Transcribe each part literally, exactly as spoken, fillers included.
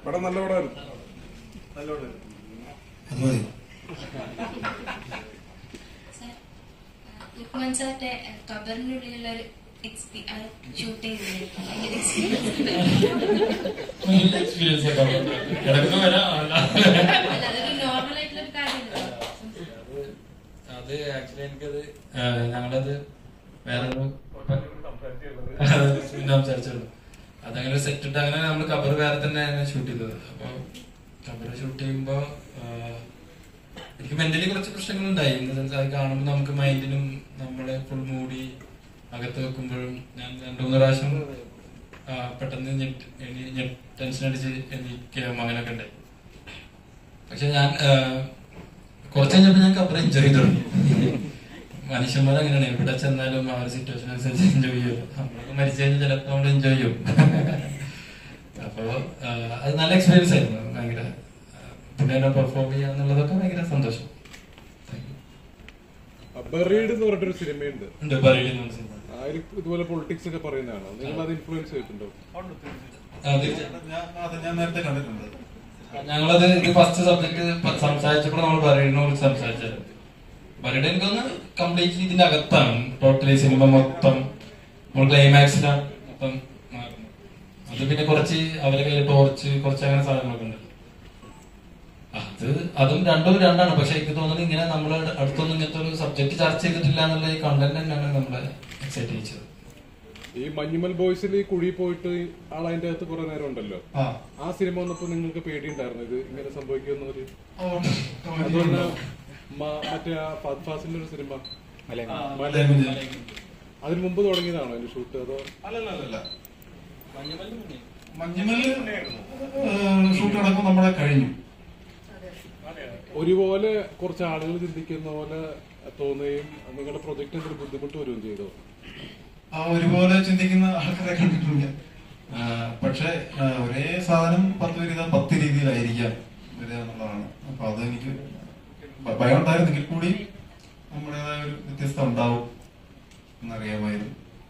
പടം നല്ല പടമായിരുന്നു. നല്ല പടമായിരുന്നു. ലുക്മാൻ സാറിന്റെ കബറിനുള്ളിലുള്ള ഒരു ഷൂട്ട് ചെയ്തില്ലേ? അതൊരു നോർമൽ ആയിട്ടുള്ള ഒരു കാര്യമല്ലോ. അത് ആക്ച്വലി എനിക്കത് ഞങ്ങളത് വേറൊരു സംസാരിച്ചുള്ളൂ. അതങ്ങനെ സെറ്റ് ഇട്ട് അങ്ങനെ നമ്മള് കബർ വേറെ തന്നെയാണ് ഷൂട്ട് ചെയ്തത്. അപ്പൊ കബർ ഷൂട്ട് ചെയ്യുമ്പോ എനിക്ക് മെന്റലി കുറച്ച് പ്രശ്നങ്ങളുണ്ടായി. ഇൻ ദ സെൻസ് അത് കാണുമ്പോൾ നമുക്ക് മൈൻഡിനും നമ്മളെ ഫുൾ മൂടി അകത്ത് വെക്കുമ്പോഴും ഞാൻ രണ്ടു മൂന്ന് പ്രാവശ്യം പെട്ടെന്ന് ടെൻഷൻ അടിച്ച് എനിക്ക് അങ്ങനെയൊക്കെ ഉണ്ടായി. പക്ഷെ ഞാൻ കുറച്ച് കഴിഞ്ഞപ്പോ ഞാൻ കബർ എൻജോയ് ചെയ്തു തുടങ്ങി. മനുഷ്യന്മാർ അങ്ങനെയാണ്, എവിടെ ചെന്നാലും ആ ഒരു സിറ്റുവേഷൻ അനുസരിച്ച് എൻജോയ് ചെയ്യും. നമ്മളൊക്കെ മരിച്ചു കഴിഞ്ഞാൽ ചിലപ്പോൾ നമ്മൾ എൻജോയ് ചെയ്യും. അപ്പോ അത് നല്ല എക്സ്പീരിയൻസ് ആയിരുന്നു. ഭയങ്കര പിന്നെ പെർഫോം ചെയ്യാന്നുള്ളതൊക്കെ ഭയങ്കര സന്തോഷം. ബറീഡ് എന്ന് പറഞ്ഞൊരു സിനിമയുണ്ട്, ഇതുപോലെ പൊളിറ്റിക്സ് ഒക്കെ പറയുന്നതാണ്. നിങ്ങൾ അത് ഇൻഫ്ലുവൻസ് ചെയ്തിട്ടുണ്ടോ? ഞാൻ നേരത്തെ കണ്ടിട്ടുണ്ട്. ഞങ്ങളത് ഇത് ഫസ്റ്റ് സബ്ജക്ട് സംസാരിച്ചപ്പോൾ നമ്മൾ ബറീഡിനെ കുറിച്ച് സംസാരിച്ചത്. ബറീഡ് എനിക്കൊന്ന് കംപ്ലീറ്റ്ലി ഇതിന്റെ അകത്താണ്. ടോട്ടലി സിനിമ മൊത്തം നമ്മൾ ക്ലൈമാക്സിലാണ് മൊത്തം മാറുന്നത്. അത് പിന്നെ കുറച്ച് അവരെ കയ്യിൽ ടോർച്ച് കുറച്ച് അങ്ങനെ സാധനങ്ങളൊക്കെ ഉണ്ട്. അത് അതും രണ്ടും രണ്ടാണ്. പക്ഷെ എനിക്ക് തോന്നുന്നത് ഇങ്ങനെ നമ്മൾ അടുത്തൊന്നും ഇങ്ങനത്തെ ഒരു സബ്ജക്ട് ചർച്ച ചെയ്തിട്ടില്ല എന്നുള്ള ഈ കണ്ടന്റ് തന്നെയാണ് നമ്മളെ എക്സൈറ്റ് ചെയ്യിച്ചത്. ഈ മഞ്ഞുമൽ ബോയ്സിൽ ഈ കുഴി പോയിട്ട് ആൾ അതിന്റെ അകത്ത് കുറെ നേരം ഉണ്ടല്ലോ, ആ സിനിമ വന്നപ്പോ നിങ്ങൾക്ക് പേടിയുണ്ടായിരുന്നു ഇത് ഇങ്ങനെ സംഭവിക്കുന്ന ഒരു? അതുകൊണ്ട് മറ്റേ ഫഹദ് ഫാസിലിന്റെ ഒരു സിനിമ അതിന് മുമ്പ് തുടങ്ങിയതാണോ അതിന്റെ ഷൂട്ട്? അതോ അല്ലല്ല, മഞ്ഞുമൽ ഷൂട്ട് നടക്കുമ്പോൾ നമ്മളെ കഴിഞ്ഞു. ഒരുപോലെ കുറച്ച് ആളുകൾ ചിന്തിക്കുന്ന പോലെ തോന്നുകയും നിങ്ങളുടെ പ്രൊജക്ട് എന്തൊരു ബുദ്ധിമുട്ട് വരികയും ചെയ്തോ? ആ ഒരുപോലെ ചിന്തിക്കുന്ന ആൾക്കാരെ കണ്ടിട്ടുണ്ട്. പക്ഷെ ഒരേ സാധനം പത്ത് വരിക പത്ത് രീതിയിലായിരിക്കാം വരിക എന്നുള്ളതാണ്. അപ്പൊ അതെനിക്ക് ഭയം ഉണ്ടായിരുന്നെങ്കിൽ കൂടി നമ്മുടേതായ ഒരു വ്യത്യസ്തത ഉണ്ടാവും എന്നറിയാമായിരുന്നു.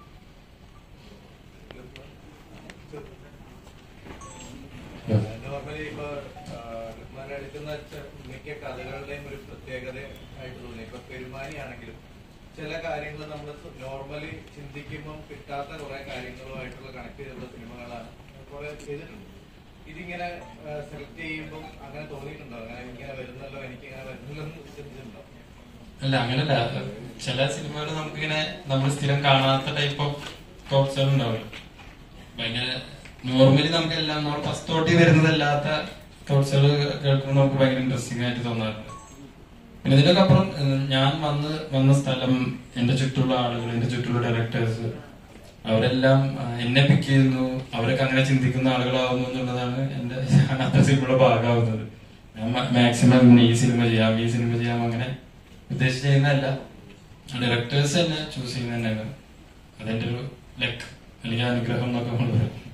നോർമലി ഇപ്പൊ എടുക്കുന്ന മിക്ക കഥകളുടെയും ഒരു പ്രത്യേകത ആയിട്ട് തോന്നി. ഇപ്പൊ പെരുമാനി ആണെങ്കിലും ചില കാര്യങ്ങൾ നമ്മൾ നോർമലി ചിന്തിക്കുമ്പോൾ കിട്ടാത്ത കുറെ കാര്യങ്ങളുമായിട്ടുള്ള കണക്ട് ചെയ്തുള്ള സിനിമകളാണ് കുറെ ചെയ്തിട്ടുണ്ട്. ഇതിങ്ങനെ സെലക്ട് ചെയ്യുമ്പോൾ അങ്ങനെ തോന്നിയിട്ടുണ്ടോ? അങ്ങനെ ഇങ്ങനെ വരുന്നല്ലോ, എനിക്ക് ഇങ്ങനെ വരുന്നല്ലോ എന്ന് ചിന്തിച്ചിട്ടുണ്ടോ? അല്ല, അങ്ങനല്ല. ചില സിനിമകൾ നമുക്കിങ്ങനെ നമ്മൾ സ്ഥിരം കാണാത്ത ടൈപ്പ് ഓഫ് തോട്ട്സുകൾ ഉണ്ടാവില്ല. ഭയങ്കര നോർമലി നമുക്കെല്ലാം നമ്മൾ ഫസ്റ്റ് തോട്ടി വരുന്നതല്ലാത്ത തോട്ട്സുകൾ കേൾക്കുമ്പോൾ നമുക്ക് ഭയങ്കര ഇൻട്രസ്റ്റിംഗ് ആയിട്ട് തോന്നാറുണ്ട്. പിന്നെ ഇതിനൊക്കെ അപ്പുറം ഞാൻ വന്ന് വന്ന സ്ഥലം, എന്റെ ചുറ്റുള്ള ആളുകൾ, എന്റെ ചുറ്റുള്ള ഡയറക്ടേഴ്സ്, അവരെല്ലാം എന്നെ പിക്ക് ചെയ്യുന്നു. അവരൊക്കെ അങ്ങനെ ചിന്തിക്കുന്ന ആളുകളാവുന്നു എന്നുള്ളതാണ് എന്റെ അത്ര സിനിമയുടെ ഭാഗമാവുന്നത്. ഞാൻ മാക്സിമം ഈ സിനിമ ചെയ്യാം, ഈ സിനിമ ചെയ്യാം അങ്ങനെ ഉദ്ദേശിച്ച് ചെയ്യുന്നതല്ല. ഡയറക്ടേഴ്സ് തന്നെ ചൂസ് ചെയ്യുന്ന തന്നെയാണ്. അതെന്റെ ഒരു ലക്ക് അല്ലെങ്കിൽ അനുഗ്രഹം എന്നൊക്കെ നമ്മൾ പറയും.